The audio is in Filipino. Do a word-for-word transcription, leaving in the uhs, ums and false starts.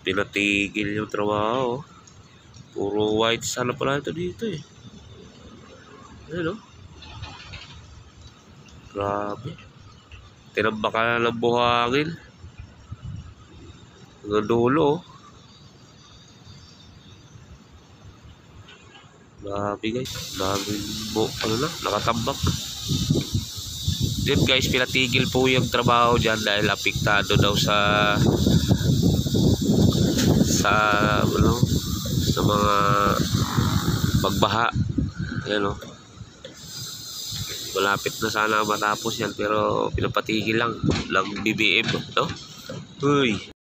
pinatigil yung trabaho. Puro white sana pala ito dito eh. Ayun o. Grabe. Tinambakan na ng buhangin. Hanggang dulo oh. Grabe guys. Daming mo, ano na, nakatambak. Yun guys, pinatigil po yung trabaho dyan dahil apektado daw sa sa ano, sa mga pagbaha. Ayan o. Malapit na sana matapos yan pero pinapatigil lang ng B B M, no? Uy.